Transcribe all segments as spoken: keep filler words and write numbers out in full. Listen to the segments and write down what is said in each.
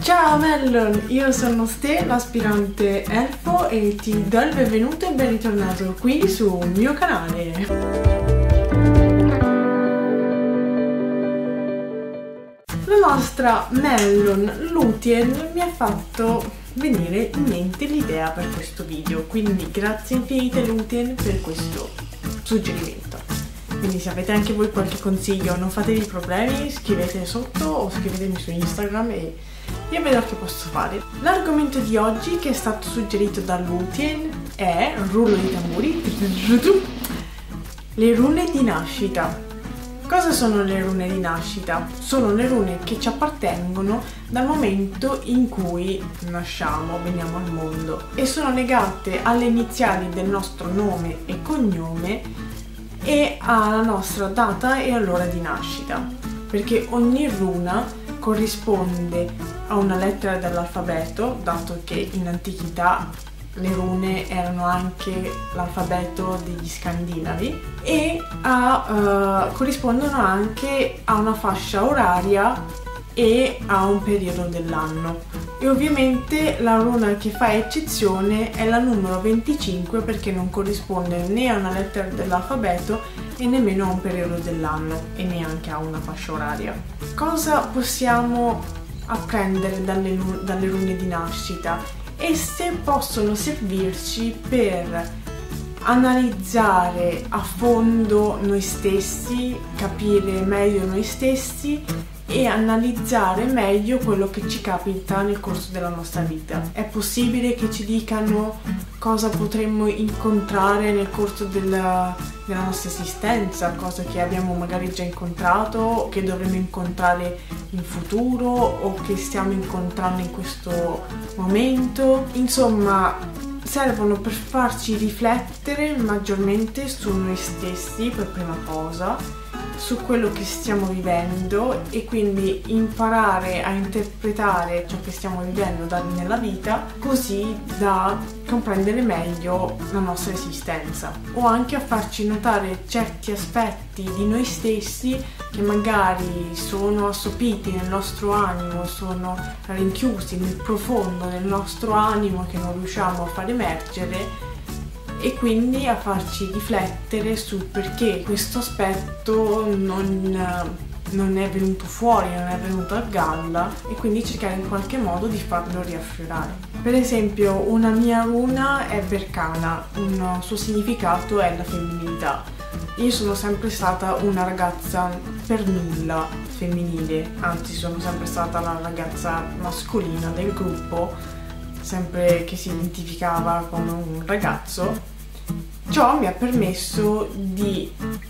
Ciao Mellon, io sono Ste, l'aspirante elfo, e ti do il benvenuto e ben ritornato qui sul mio canale. La nostra Mellon Luthien mi ha fatto venire in mente l'idea per questo video, quindi grazie infinite Luthien per questo suggerimento. Quindi se avete anche voi qualche consiglio, non fatevi problemi, scrivete sotto o scrivetemi su Instagram e io vedo che posso fare. L'argomento di oggi, che è stato suggerito da Luthien, è rullo di tamburi, le rune di nascita. Cosa sono le rune di nascita? Sono le rune che ci appartengono dal momento in cui nasciamo, veniamo al mondo, e sono legate alle iniziali del nostro nome e cognome e alla nostra data e all'ora di nascita, perché ogni runa corrisponde a una lettera dell'alfabeto, dato che in antichità le rune erano anche l'alfabeto degli scandinavi, e a, uh, corrispondono anche a una fascia oraria e a un periodo dell'anno. E ovviamente la runa che fa eccezione è la numero venticinque, perché non corrisponde né a una lettera dell'alfabeto e nemmeno a un periodo dell'anno e neanche a una fascia oraria. Cosa possiamo apprendere dalle, dalle rune di nascita? Esse possono servirci per analizzare a fondo noi stessi, capire meglio noi stessi e analizzare meglio quello che ci capita nel corso della nostra vita. È possibile che ci dicano cosa potremmo incontrare nel corso della, della nostra esistenza, cose che abbiamo magari già incontrato o che dovremo incontrare in futuro o che stiamo incontrando in questo momento. Insomma, servono per farci riflettere maggiormente su noi stessi per prima cosa, su quello che stiamo vivendo, e quindi imparare a interpretare ciò che stiamo vivendo da, nella vita, così da comprendere meglio la nostra esistenza, o anche a farci notare certi aspetti di noi stessi che magari sono assopiti nel nostro animo, sono rinchiusi nel profondo del nostro animo che non riusciamo a far emergere, e quindi a farci riflettere sul perché questo aspetto non, non è venuto fuori, non è venuto a galla, e quindi cercare in qualche modo di farlo riaffiorare. Per esempio, una mia runa è Berkana, un suo significato è la femminilità. Io sono sempre stata una ragazza per nulla femminile, anzi sono sempre stata la ragazza mascolina del gruppo, sempre che si identificava come un ragazzo. Ciò mi ha permesso di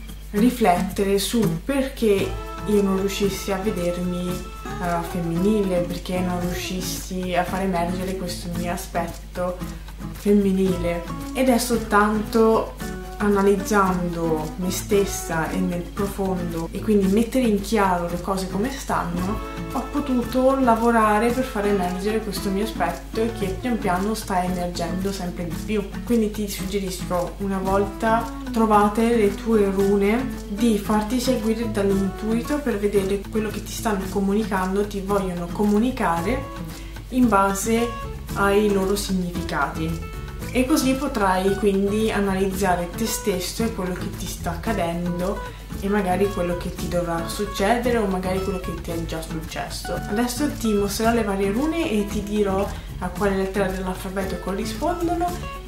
riflettere sul perché io non riuscissi a vedermi uh, femminile, perché non riuscissi a far emergere questo mio aspetto femminile. Ed è soltanto analizzando me stessa e nel profondo, e quindi mettere in chiaro le cose come stanno, ho potuto lavorare per far emergere questo mio aspetto, e che pian piano sta emergendo sempre di più. Quindi ti suggerisco, una volta trovate le tue rune, di farti seguire dall'intuito per vedere quello che ti stanno comunicando, ti vogliono comunicare in base ai loro significati. E così potrai quindi analizzare te stesso e quello che ti sta accadendo, e magari quello che ti dovrà succedere, o magari quello che ti è già successo. Adesso ti mostrerò le varie rune e ti dirò a quale lettera dell'alfabeto corrispondono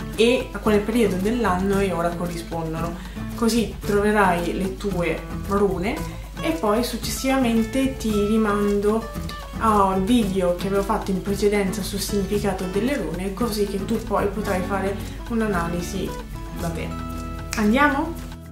e a quale periodo dell'anno e ora corrispondono. Così troverai le tue rune, e poi successivamente ti rimando al video che avevo fatto in precedenza sul significato delle rune, così che tu poi potrai fare un'analisi da te. Andiamo?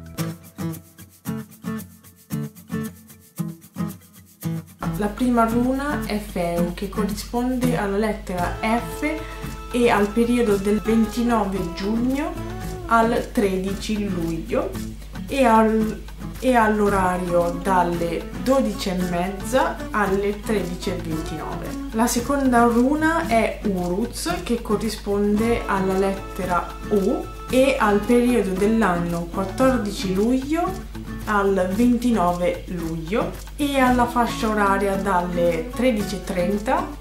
La prima runa è Feu, che corrisponde alla lettera F e al periodo del ventinove giugno al tredici luglio, e al e all'orario dalle dodici e mezza alle tredici e ventinove. La seconda runa è Uruz, che corrisponde alla lettera U e al periodo dell'anno quattordici luglio al ventinove luglio, e alla fascia oraria dalle tredici e trenta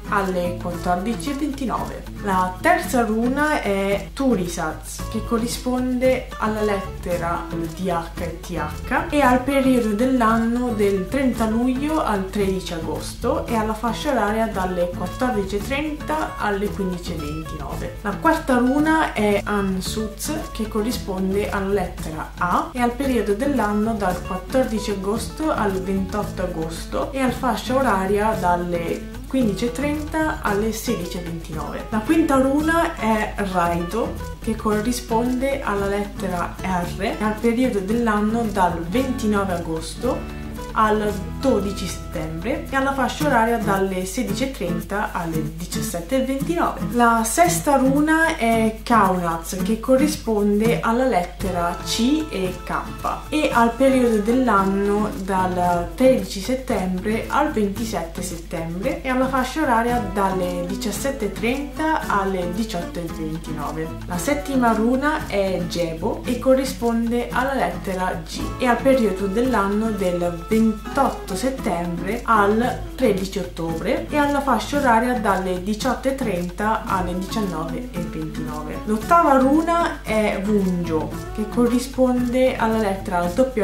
alle quattordici e ventinove. La terza runa è Turisaz, che corrisponde alla lettera D H e T H e al periodo dell'anno del trenta luglio al tredici agosto e alla fascia oraria dalle quattordici e trenta alle quindici e ventinove. La quarta runa è Ansuz, che corrisponde alla lettera A e al periodo dell'anno dal quattordici agosto al ventotto agosto e alla fascia oraria dalle quindici e trenta alle sedici e ventinove. La quinta runa è Raido, che corrisponde alla lettera R e al periodo dell'anno dal ventinove agosto al dodici settembre e alla fascia oraria dalle sedici e trenta alle diciassette e ventinove. La sesta runa è Kaunaz, che corrisponde alla lettera C e K e al periodo dell'anno dal tredici settembre al ventisette settembre e alla fascia oraria dalle diciassette e trenta alle diciotto e ventinove. La settima runa è Gebo e corrisponde alla lettera G e al periodo dell'anno del ventotto settembre al tredici ottobre e alla fascia oraria dalle diciotto e trenta alle diciannove e ventinove. L'ottava runa è Wunjo, che corrisponde alla lettera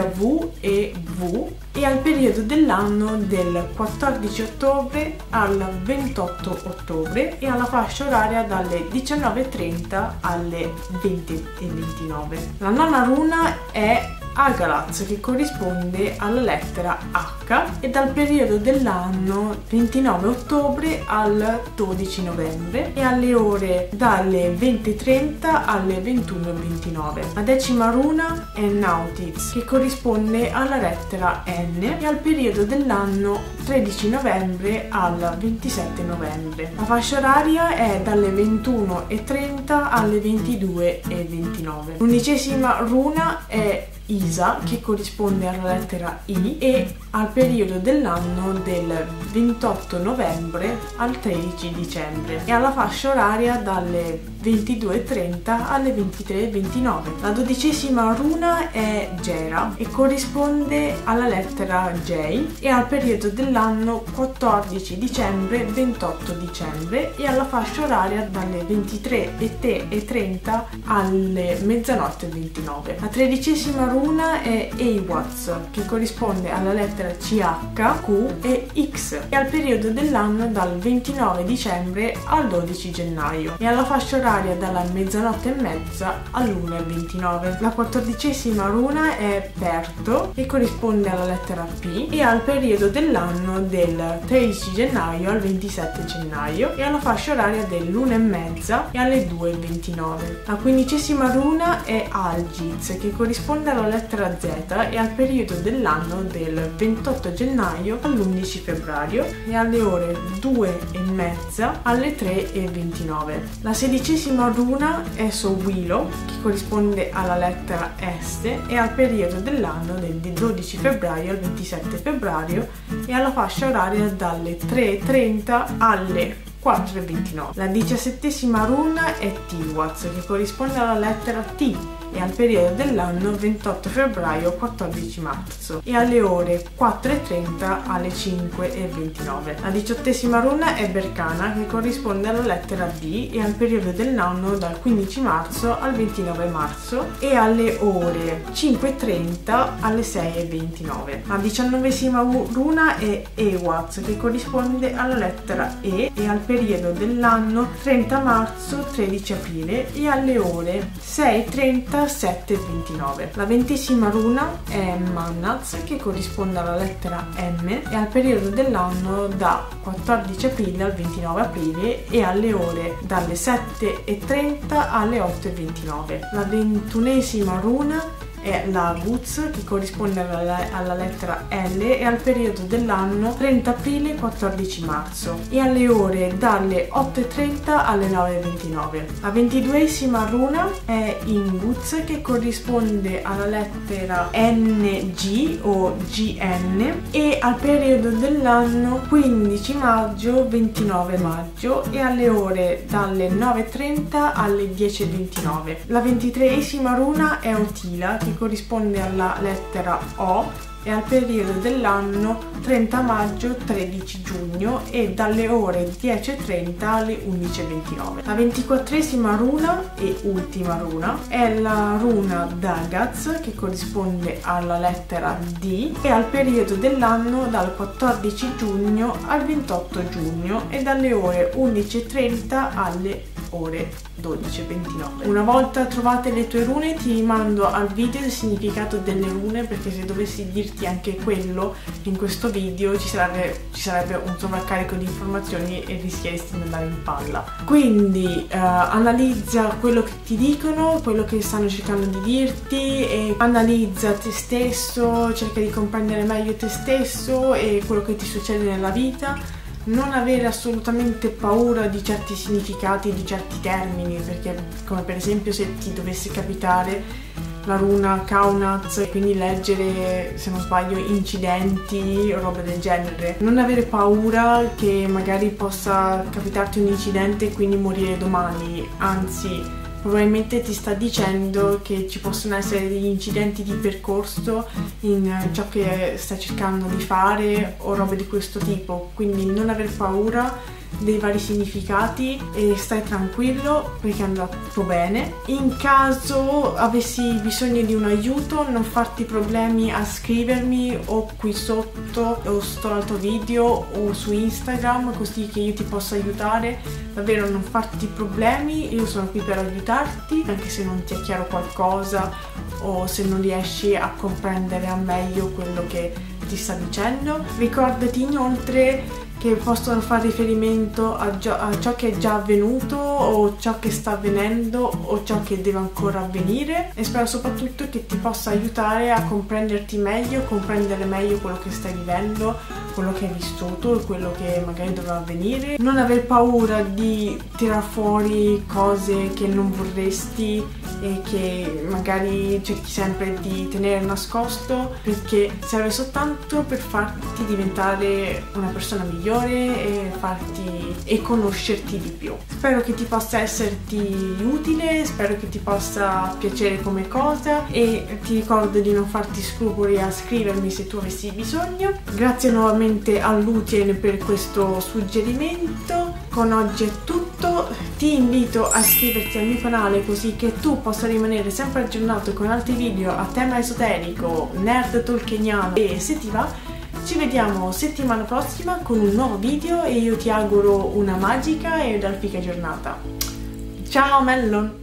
W e V e al periodo dell'anno del quattordici ottobre al ventotto ottobre e alla fascia oraria dalle diciannove e trenta alle venti e ventinove. La nona runa è Agalaz, che corrisponde alla lettera H e dal periodo dell'anno ventinove ottobre al dodici novembre e alle ore dalle venti e trenta alle ventuno e ventinove. La decima runa è Nautiz, che corrisponde alla lettera N e al periodo dell'anno tredici novembre al ventisette novembre. La fascia oraria è dalle ventuno e trenta alle ventidue e ventinove. L'undicesima runa è Isa, che corrisponde alla lettera I e al periodo dell'anno del ventotto novembre al tredici dicembre e alla fascia oraria dalle ventidue e trenta alle ventitré e ventinove. La dodicesima runa è Gera e corrisponde alla lettera J e al periodo dell'anno quattordici dicembre ventotto dicembre e alla fascia oraria dalle ventitré e trenta alle mezzanotte e ventinove. La tredicesima runa è Eiwaz, che corrisponde alla lettera C H, Q e X e al periodo dell'anno dal ventinove dicembre al dodici gennaio e alla fascia oraria dalla mezzanotte e mezza all'una e ventinove. La quattordicesima runa è Perto, che corrisponde alla lettera P e al periodo dell'anno del tredici gennaio al ventisette gennaio e alla fascia oraria dell'una e mezza e alle due e ventinove. La quindicesima runa è Algiz, che corrisponde alla lettera Z e al periodo dell'anno del ventotto gennaio all'undici febbraio e alle ore due e mezza alle tre e ventinove. La sedicesima runa è Sowilo, che corrisponde alla lettera S e al periodo dell'anno del dodici febbraio al ventisette febbraio e alla fascia oraria dalle tre e trenta alle quattro e ventinove. La diciassettesima runa è Tiwaz, che corrisponde alla lettera T e al periodo dell'anno ventotto febbraio quattordici marzo e alle ore quattro e trenta alle cinque e ventinove. La diciottesima runa è Berkana, che corrisponde alla lettera B e al periodo dell'anno dal quindici marzo al ventinove marzo e alle ore cinque e trenta alle sei e ventinove. La diciannovesima runa è Ewaz, che corrisponde alla lettera E e al periodo dell'anno trenta marzo tredici aprile e alle ore sei e trenta sette e ventinove. La ventesima runa è Mannaz, che corrisponde alla lettera M e al periodo dell'anno da quattordici aprile al ventinove aprile e alle ore dalle sette e trenta alle otto e ventinove. La ventunesima runa è la Guz, che corrisponde alla, alla lettera L e al periodo dell'anno trenta aprile quattordici marzo e alle ore dalle otto e trenta alle nove e ventinove. La ventiduesima runa è Inguz, che corrisponde alla lettera N G o G N e al periodo dell'anno quindici maggio ventinove maggio e alle ore dalle nove e trenta alle dieci e ventinove. La ventitreesima runa è Otila, che corrisponde alla lettera O e al periodo dell'anno trenta maggio tredici giugno e dalle ore dieci e trenta alle undici e ventinove. La ventiquattresima runa e ultima runa è la runa Dagaz, che corrisponde alla lettera D, e al periodo dell'anno dal quattordici giugno al ventotto giugno e dalle ore undici e trenta alle ore dodici e ventinove. Una volta trovate le tue rune ti rimando al video del significato delle rune, perché se dovessi dirti anche quello in questo video ci sarebbe, ci sarebbe un sovraccarico di informazioni e rischieresti di andare in palla. Quindi eh, analizza quello che ti dicono, quello che stanno cercando di dirti, e analizza te stesso, cerca di comprendere meglio te stesso e quello che ti succede nella vita. Non avere assolutamente paura di certi significati, di certi termini, perché come per esempio se ti dovesse capitare la runa Kaunaz, quindi leggere, se non sbaglio, incidenti o roba del genere, non avere paura che magari possa capitarti un incidente e quindi morire domani, anzi probabilmente ti sta dicendo che ci possono essere degli incidenti di percorso in ciò che stai cercando di fare o robe di questo tipo, quindi non aver paura dei vari significati e stai tranquillo perché andrà tutto bene. In caso avessi bisogno di un aiuto, non farti problemi a scrivermi o qui sotto o sotto l'altro video o su Instagram, così che io ti possa aiutare. Davvero non farti problemi, io sono qui per aiutarti, anche se non ti è chiaro qualcosa o se non riesci a comprendere al meglio quello che ti sta dicendo. Ricordati inoltre che possono fare riferimento a, a ciò che è già avvenuto o ciò che sta avvenendo o ciò che deve ancora avvenire, e spero soprattutto che ti possa aiutare a comprenderti meglio, comprendere meglio quello che stai vivendo, quello che hai vissuto e quello che magari dovrà avvenire. Non aver paura di tirar fuori cose che non vorresti e che magari cerchi sempre di tenere nascosto, perché serve soltanto per farti diventare una persona migliore e farti e conoscerti di più. Spero che ti possa esserti utile, spero che ti possa piacere come cosa, e ti ricordo di non farti scrupoli a scrivermi se tu avessi bisogno. Grazie nuovamente all'Utien per questo suggerimento. Con oggi è tutto, ti invito a iscriverti al mio canale così che tu possa rimanere sempre aggiornato con altri video a tema esoterico, nerd tolkieniano, e se ti va ci vediamo settimana prossima con un nuovo video e io ti auguro una magica ed alfica giornata. Ciao Mellon!